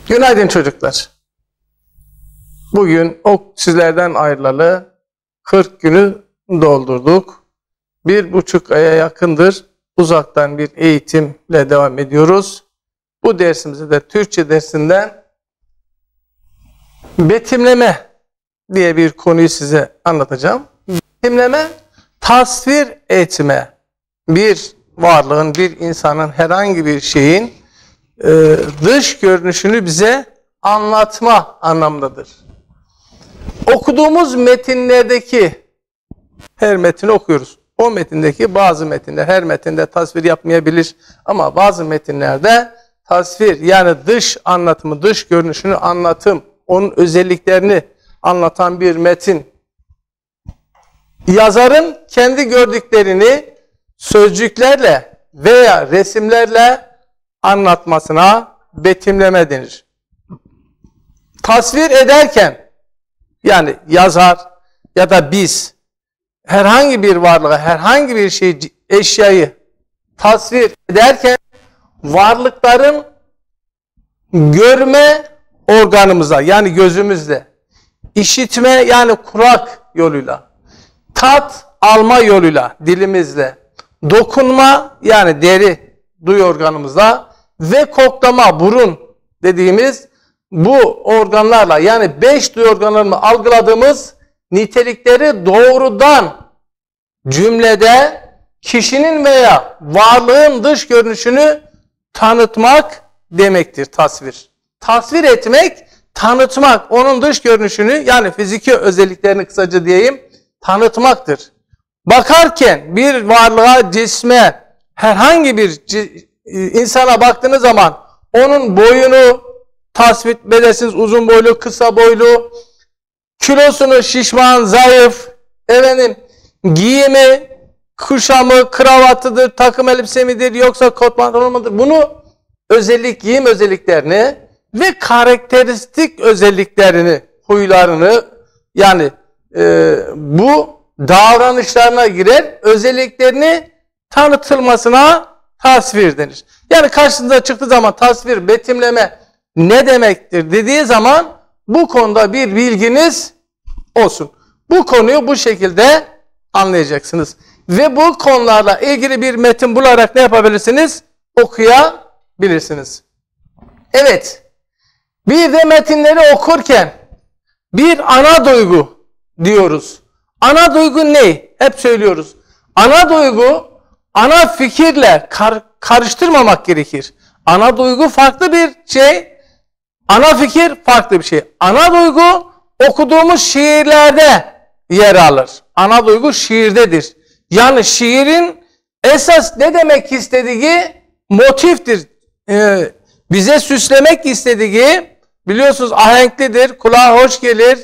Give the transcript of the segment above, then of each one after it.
Günaydın çocuklar. Bugün sizlerden ayrılalı 40 günü doldurduk. 1,5 aya yakındır uzaktan bir eğitimle devam ediyoruz. Bu dersimizde de Türkçe dersinden betimleme diye bir konuyu size anlatacağım. Betimleme, tasvir etme. Bir varlığın, bir insanın, herhangi bir şeyin dış görünüşünü bize anlatma anlamındadır. Okuduğumuz metinlerdeki, her metni okuyoruz. O metindeki bazı metinler, her metinde tasvir yapmayabilir ama bazı metinlerde tasvir, yani dış anlatımı, dış görünüşünü anlatım, onun özelliklerini anlatan bir metin. Yazarın kendi gördüklerini sözcüklerle veya resimlerle anlatmasına betimleme denir. Tasvir ederken, yani yazar ya da biz herhangi bir varlığı, herhangi bir şeyi, eşyayı tasvir ederken varlıkların görme organımıza, yani gözümüzle, işitme, yani kulak yoluyla, tat alma yoluyla, dilimizle, dokunma, yani deri, duyu organımızla ve koklama, burun dediğimiz bu organlarla, yani 5 duyu organlarını algıladığımız nitelikleri doğrudan cümlede kişinin veya varlığın dış görünüşünü tanıtmak demektir tasvir. Tasvir etmek, tanıtmak, onun dış görünüşünü, yani fiziki özelliklerini kısaca diyeyim, tanıtmaktır. Bakarken bir varlığa, cisme, herhangi bir insana baktığınız zaman onun boyunu tasvir edersiniz, uzun boylu, kısa boylu, kilosunu, şişman, zayıf, giyimi, kuşamı, kravatıdır, takım elbise midir, yoksa kot pantolon mudur? Bunu giyim özelliklerini ve karakteristik özelliklerini, huylarını, yani bu davranışlarına girer, özelliklerini tanıtılmasına tasvir denir. Yani karşınıza çıktığı zaman tasvir, betimleme ne demektir dediği zaman bu konuda bir bilginiz olsun. Bu konuyu bu şekilde anlayacaksınız. Ve bu konularla ilgili bir metin bularak ne yapabilirsiniz? Okuyabilirsiniz. Evet. Bir de metinleri okurken bir ana duygu diyoruz. Ana duygu ne? Hep söylüyoruz. Ana duygu, ana fikirle karıştırmamak gerekir. Ana duygu farklı bir şey, ana fikir farklı bir şey. Ana duygu okuduğumuz şiirlerde yer alır. Ana duygu şiirdedir. Yani şiirin esas ne demek istediği motiftir. Bize süslemek istediği, biliyorsunuz, ahenklidir, kulağa hoş gelir.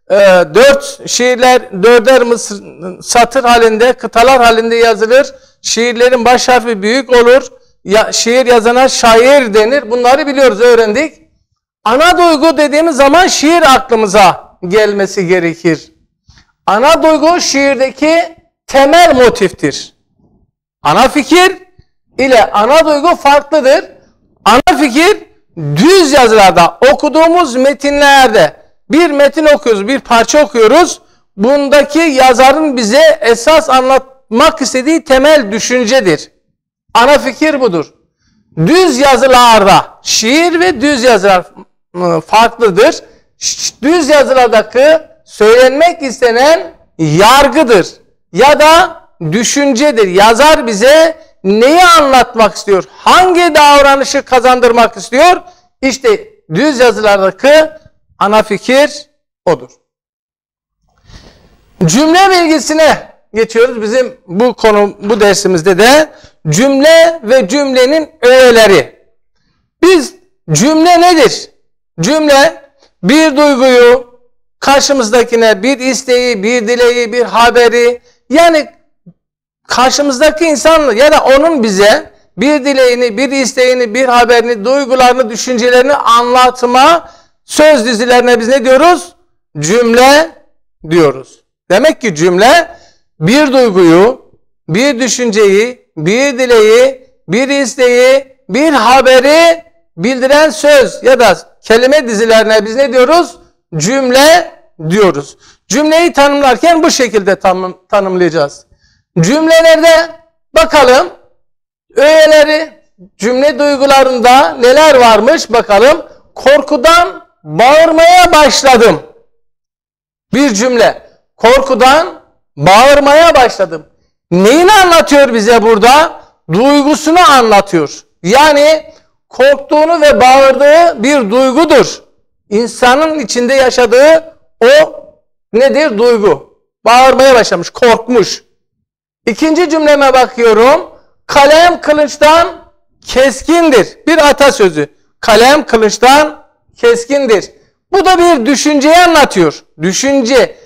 4 şiirler 4'er satır halinde, kıtalar halinde yazılır. Şiirlerin baş harfi büyük olur. Şiir yazana şair denir. Bunları biliyoruz, öğrendik. Ana duygu dediğimiz zaman şiir aklımıza gelmesi gerekir. Ana duygu şiirdeki temel motiftir. Ana fikir ile ana duygu farklıdır. Ana fikir düz yazılarda, okuduğumuz metinlerde, bir metin okuyoruz, bir parça okuyoruz. Bundaki yazarın bize esas anlatmak istediği temel düşüncedir. Ana fikir budur. Düz yazılarda, şiir ve düz yazılar farklıdır. Düz yazılardaki söylenmek istenen yargıdır ya da düşüncedir. Yazar bize neyi anlatmak istiyor? Hangi davranışı kazandırmak istiyor? İşte düz yazılardaki ana fikir odur. Cümle bilgisine geçiyoruz. Bizim bu dersimizde de cümle ve cümlenin öğeleri. Cümle nedir? Cümle bir duyguyu, karşımızdakine bir isteği, bir dileği, bir haberi, yani karşımızdaki insanla ya da onun bize bir dileğini, bir isteğini, bir haberini, duygularını, düşüncelerini anlatma söz dizilerine biz ne diyoruz? Cümle diyoruz. Demek ki cümle bir duyguyu, bir düşünceyi, bir dileği, bir isteği, bir haberi bildiren söz ya da kelime dizilerine biz ne diyoruz? Cümle diyoruz. Cümleyi tanımlarken bu şekilde tanımlayacağız. Cümlelerde bakalım öğeleri, cümle duygularında neler varmış bakalım. Korkudan bağırmaya başladım. Bir cümle. Korkudan bağırmaya başladım. Neyini anlatıyor bize burada? Duygusunu anlatıyor. Yani korktuğunu ve bağırdığı bir duygudur. İnsanın içinde yaşadığı o nedir? Duygu. Bağırmaya başlamış, korkmuş. İkinci cümleme bakıyorum. Kalem kılıçtan keskindir. Bir atasözü. Kalem kılıçtan keskindir. Bu da bir düşünceyi anlatıyor. Düşünce,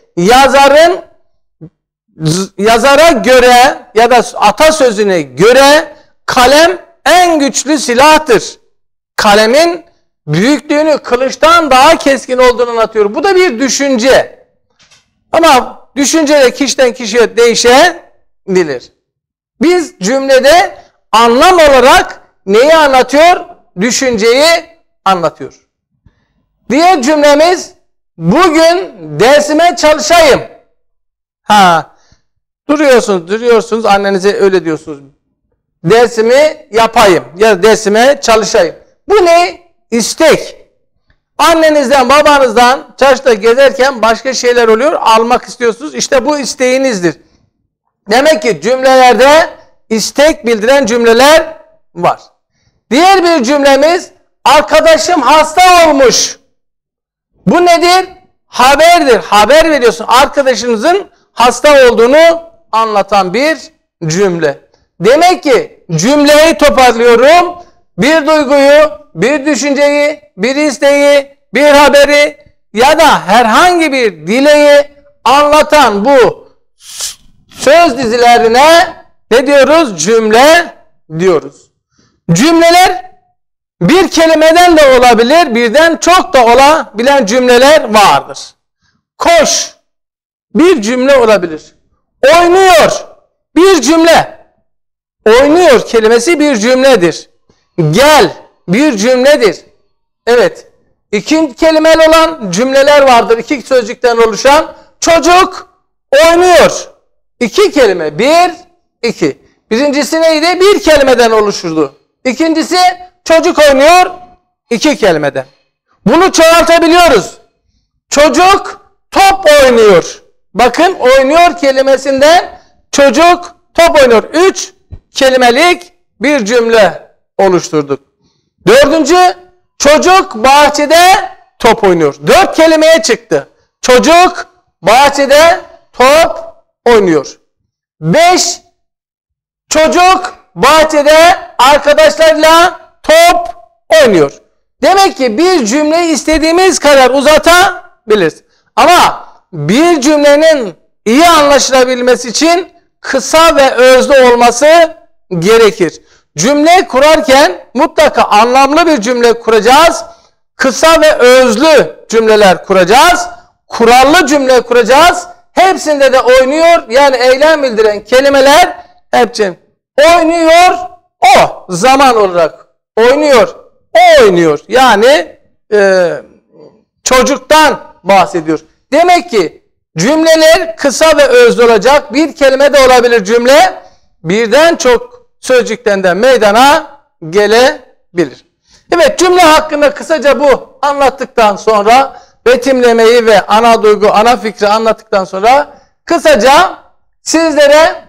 yazara göre ya da atasözüne göre kalem en güçlü silahtır. Kalemin büyüklüğünü, kılıçtan daha keskin olduğunu anlatıyor. Bu da bir düşünce. Ama düşünce de kişiden kişiye değişebilir. Biz cümlede anlam olarak neyi anlatıyor? Düşünceyi anlatıyor. Diğer cümlemiz bugün dersime çalışayım. Duruyorsunuz annenize öyle diyorsunuz. Dersimi yapayım ya da dersime çalışayım. Bu ne? İstek. Annenizden, babanızdan çarşıda gezerken başka şeyler oluyor. Almak istiyorsunuz. İşte bu isteğinizdir. Demek ki cümlelerde istek bildiren cümleler var. Diğer bir cümlemiz arkadaşım hasta olmuş. Bu nedir? Haberdir. Haber veriyorsun. Arkadaşınızın hasta olduğunu anlatan bir cümle. Demek ki cümleyi toparlıyorum. Bir duyguyu, bir düşünceyi, bir isteği, bir haberi ya da herhangi bir dileği anlatan bu söz dizilerine ne diyoruz? Cümle diyoruz. Cümleler bir kelimeden de olabilir, birden çok da olabilen cümleler vardır. Koş bir cümle olabilir. Oynuyor bir cümle. Oynuyor kelimesi bir cümledir. Gel bir cümledir. Evet. İki kelimeli olan cümleler vardır. İki sözcükten oluşan. Çocuk oynuyor. İki kelime. Bir, iki. Birincisi neydi? Bir kelimeden oluşurdu. İkincisi çocuk oynuyor. İki kelimeden. Bunu çoğaltabiliyoruz. Çocuk top oynuyor. Bakın oynuyor kelimesinden çocuk top oynuyor. Üç kelimelik bir cümle oluşturduk. Dördüncü çocuk bahçede top oynuyor. Dört kelimeye çıktı. Çocuk bahçede top oynuyor. Beş çocuk bahçede arkadaşlarıyla top oynuyor. Demek ki bir cümleyi istediğimiz kadar uzatabiliriz. Ama bir cümlenin iyi anlaşılabilmesi için kısa ve özlü olması gerekir. Cümle kurarken mutlaka anlamlı bir cümle kuracağız. Kısa ve özlü cümleler kuracağız. Kurallı cümle kuracağız. Hepsinde de oynuyor yani eylem bildiren kelimeler hepsi oynuyor o zaman olarak oynuyor. O oynuyor yani çocuktan bahsediyor. Demek ki cümleler kısa ve özlü olacak. Bir kelime de olabilir cümle. Birden çok sözcükten de meydana gelebilir. Evet cümle hakkında kısaca bu anlattıktan sonra betimlemeyi ve ana duygu, ana fikri anlattıktan sonra kısaca sizlere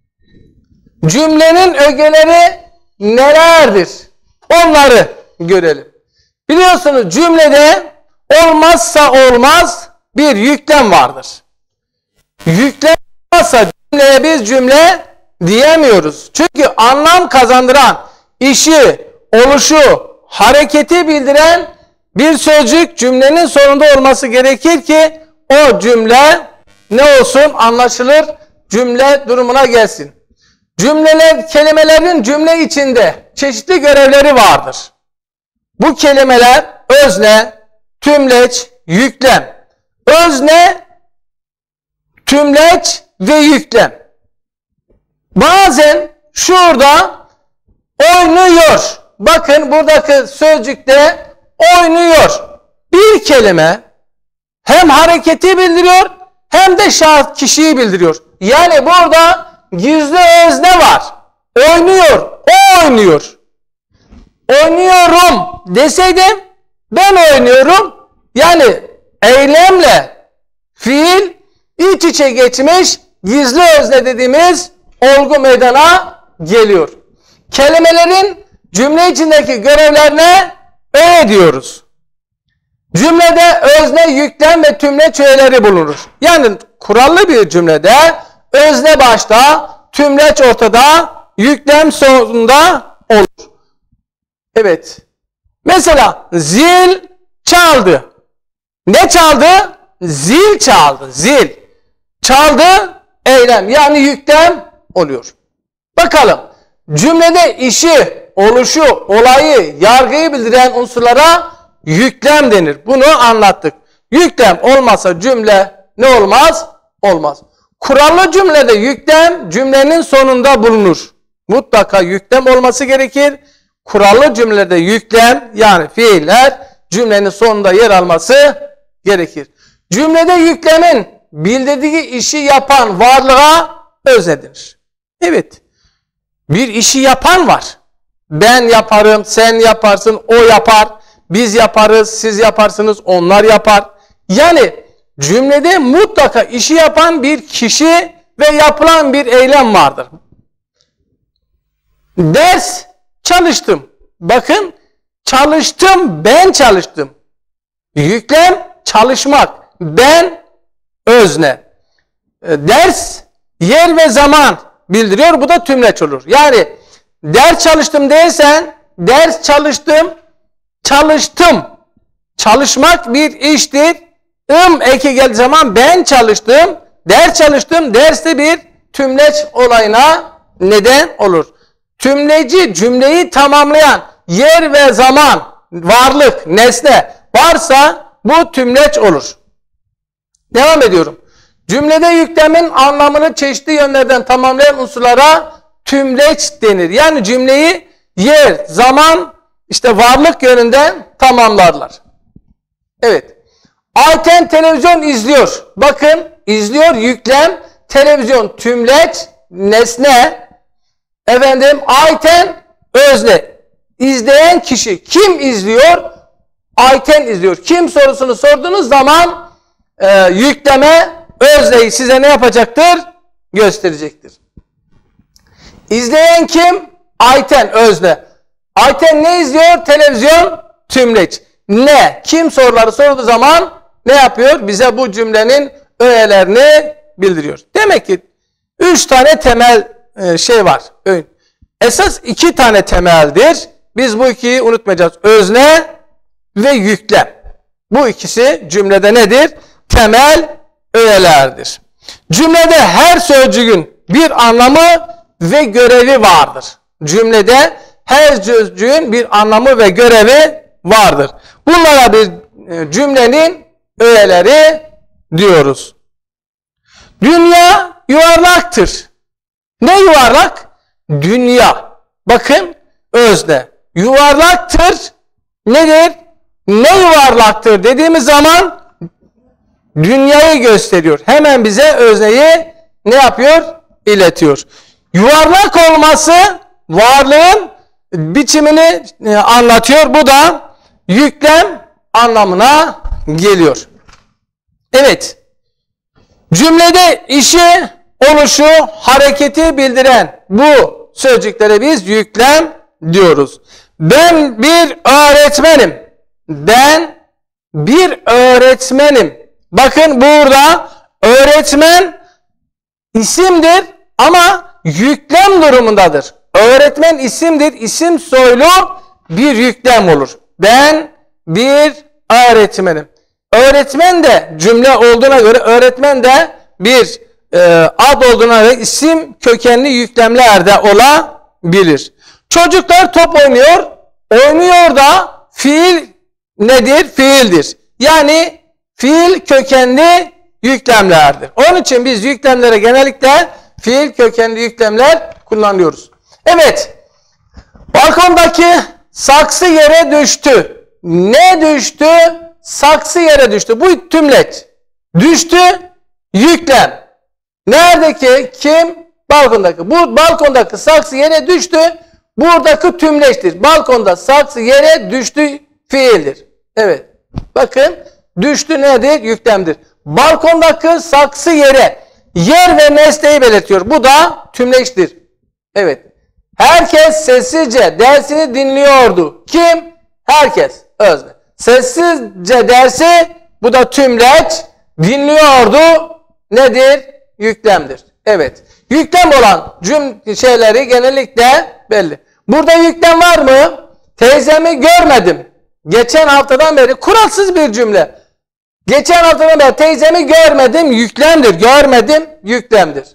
cümlenin ögeleri nelerdir? Onları görelim. Biliyorsunuz cümlede olmazsa olmaz bir yüklem vardır. Yüklem olmazsa cümleye biz cümle diyemiyoruz. Çünkü anlam kazandıran, işi, oluşu, hareketi bildiren bir sözcük cümlenin sonunda olması gerekir ki o cümle ne olsun? Anlaşılır cümle durumuna gelsin. Cümleler, kelimelerin cümle içinde çeşitli görevleri vardır. Bu kelimeler özne, tümleç, yüklem. Özne, tümleç ve yüklem. Bazen şurada oynuyor Bakın buradaki sözcükte oynuyor. Bir kelime hem hareketi bildiriyor hem de şahıs kişiyi bildiriyor. Yani burada gizli özne var. Oynuyor. O oynuyor. Oynuyorum deseydim ben oynuyorum. Yani eylemle fiil iç içe geçmiş gizli özne dediğimiz olgu meydana geliyor. Kelimelerin cümle içindeki görevlerine diyoruz. Cümlede özne, yüklem ve tümleç öğeleri bulunur. Yani kurallı bir cümlede özne başta, tümleç ortada, yüklem sonunda olur. Evet. Mesela zil çaldı. Ne çaldı? Zil çaldı. Zil. Çaldı, eylem. Yani yüklem oluyor. Bakalım. Cümlede işi, oluşu, olayı, yargıyı bildiren unsurlara yüklem denir. Bunu anlattık. Yüklem olmasa cümle ne olmaz? Olmaz. Kurallı cümlede yüklem cümlenin sonunda bulunur. Mutlaka yüklem olması gerekir. Kurallı cümlede yüklem yani fiiller cümlenin sonunda yer alması gerekir. Cümlede yüklemin bildirdiği işi yapan varlığa özne denir. Evet. Bir işi yapan var. Ben yaparım, sen yaparsın, o yapar. Biz yaparız, siz yaparsınız, onlar yapar. Yani cümlede mutlaka işi yapan bir kişi ve yapılan bir eylem vardır. Ders çalıştım. Bakın çalıştım, ben çalıştım. Yüklem çalışmak. Ben özne. Ders yer ve zaman bildiriyor. Bu da tümleç olur. Yani ders çalıştım dersen ders çalıştım, çalıştım. Çalışmak bir iştir. Eki geldiği zaman ben çalıştım, ders çalıştım. Ders de bir tümleç olayına neden olur. Tümleci cümleyi tamamlayan yer ve zaman, varlık, nesne varsa bu tümleç olur. Devam ediyorum. Cümlede yüklemin anlamını çeşitli yönlerden tamamlayan unsurlara tümleç denir. Yani cümleyi yer, zaman, işte varlık yönünden tamamlarlar. Evet. Ayten televizyon izliyor. Bakın izliyor yüklem, televizyon tümleç, nesne. Efendim Ayten özne. İzleyen kişi kim izliyor? Ayten izliyor. Kim sorusunu sorduğunuz zaman yükleme özneyi size ne yapacaktır? Gösterecektir. İzleyen kim? Ayten özne. Ayten ne izliyor? Televizyon tümleç. Ne? Kim soruları sorduğu zaman ne yapıyor? Bize bu cümlenin öğelerini bildiriyor. Demek ki 3 tane temel şey var. Esas 2 tane temeldir. Biz bu ikiyi unutmayacağız. Özne ve yüklem. Bu ikisi cümlede nedir? Temel öğelerdir. Cümlede her sözcüğün bir anlamı ve görevi vardır. Cümlede her sözcüğün bir anlamı ve görevi vardır. Bunlara bir cümlenin öğeleri diyoruz. Dünya yuvarlaktır. Ne yuvarlak? Dünya. Bakın özne. Yuvarlaktır. Nedir? Ne yuvarlaktır dediğimiz zaman dünyayı gösteriyor. Hemen bize özneyi ne yapıyor? İletiyor. Yuvarlak olması varlığın biçimini anlatıyor. Bu da yüklem anlamına geliyor. Evet. Cümlede işi, oluşu, hareketi bildiren bu sözcüklere biz yüklem diyoruz. Ben bir öğretmenim. Ben bir öğretmenim. Bakın burada öğretmen isimdir ama yüklem durumundadır. Öğretmen isimdir. İsim soylu bir yüklem olur. Ben bir öğretmenim. Öğretmen de cümle olduğuna göre öğretmen de bir ad olduğuna göre isim kökenli yüklemler de olabilir. Çocuklar top oynuyor. Oynuyor da fiil nedir? Fiildir. Yani fiil kökenli yüklemlerdir. Onun için biz yüklemlere genellikle fiil kökenli yüklemler kullanıyoruz. Evet. Balkondaki Saksı yere düştü. Ne düştü? Saksı yere düştü. Bu tümleç. Düştü, yüklem. Neredeki? Kim? Balkondaki. Bu balkondaki saksı yere düştü. Buradaki tümleçtir. Balkonda saksı yere düştü fiildir. Evet. Bakın, düştü nedir? Yüklemdir. Balkondaki saksı yere, yer ve nesneyi belirtiyor. Bu da tümleçtir. Evet. Herkes sessizce dersini dinliyordu. Kim? Herkes. Özne. Sessizce dersi, bu da tümleç. Dinliyordu. Nedir? Yüklemdir. Evet. Yüklem olan şeyleri genellikle belli. Burada yüklem var mı? Teyzemi görmedim. Geçen haftadan beri kuralsız bir cümle. Geçen haftadan beri teyzemi görmedim. Yüklemdir. Görmedim. Yüklemdir.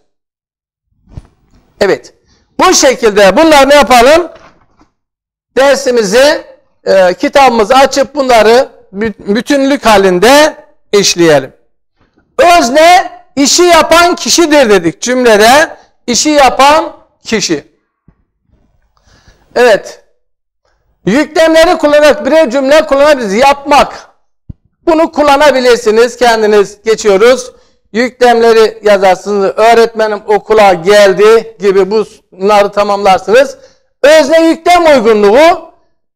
Evet. Bu şekilde bunları ne yapalım? Dersimizi, kitabımızı açıp bunları bütünlük halinde işleyelim. Özne işi yapan kişidir dedik cümlede. İşi yapan kişi. Evet. Yüklemleri kullanarak birer cümle kullanabiliriz. Yapmak. Bunu kullanabilirsiniz. Kendiniz geçiyoruz. Yüklemleri yazarsınız. Öğretmenim okula geldi gibi bunları tamamlarsınız. Özne yüklem uygunluğu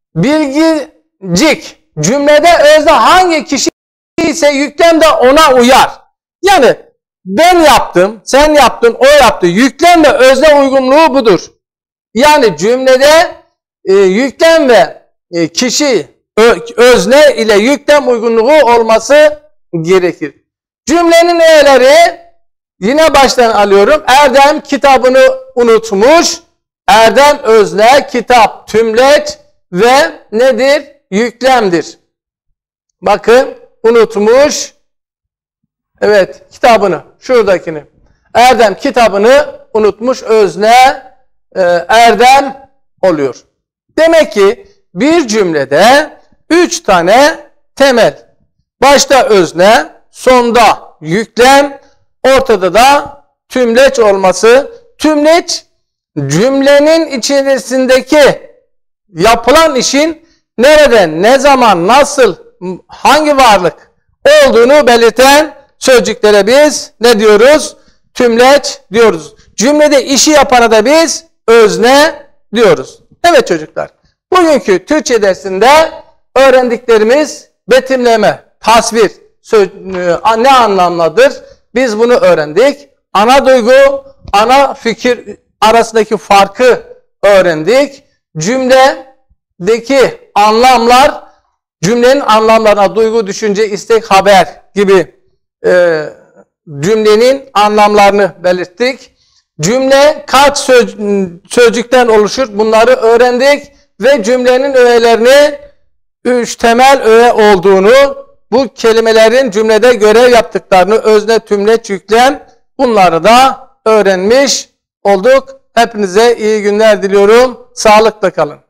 bilgicik. Cümlede özne hangi kişi ise yüklem de ona uyar. Yani ben yaptım, sen yaptın, o yaptı. Yüklem ve özne uygunluğu budur. Yani cümlede yüklem ve kişi özne ile yüklem uygunluğu olması gerekir. Cümlenin öğeleri yine baştan alıyorum. Erdem kitabını unutmuş. Erdem özne, kitap tümleç ve nedir? Yüklemdir. Bakın, unutmuş. Evet, kitabını, şuradakini. Erdem kitabını unutmuş, özne Erdem oluyor. Demek ki bir cümlede 3 tane temel. Başta özne, sonda yüklem, ortada da tümleç olması. Tümleç, cümlenin içerisindeki yapılan işin nereden, ne zaman, nasıl, hangi varlık olduğunu belirten sözcüklere biz ne diyoruz? Tümleç diyoruz. Cümlede işi yapana da biz özne diyoruz. Evet çocuklar, bugünkü Türkçe dersinde öğrendiklerimiz betimleme, tasvir, ne anlamdadır? Biz bunu öğrendik. Ana duygu, ana fikir arasındaki farkı öğrendik. Cümledeki anlamlar, cümlenin anlamlarına duygu, düşünce, istek, haber gibi cümlenin anlamlarını belirttik. Cümle kaç sözcükten oluşur? Bunları öğrendik ve cümlenin öğelerini 3 temel öğe olduğunu, bu kelimelerin cümlede görev yaptıklarını, özne, tümleç, yüklem, bunları da öğrenmiş olduk. Hepinize iyi günler diliyorum. Sağlıkla kalın.